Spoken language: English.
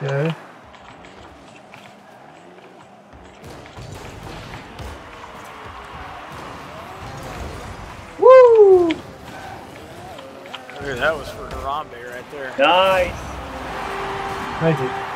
Okay. Woo! Okay, that was for Harambe right there. Nice. Thank you.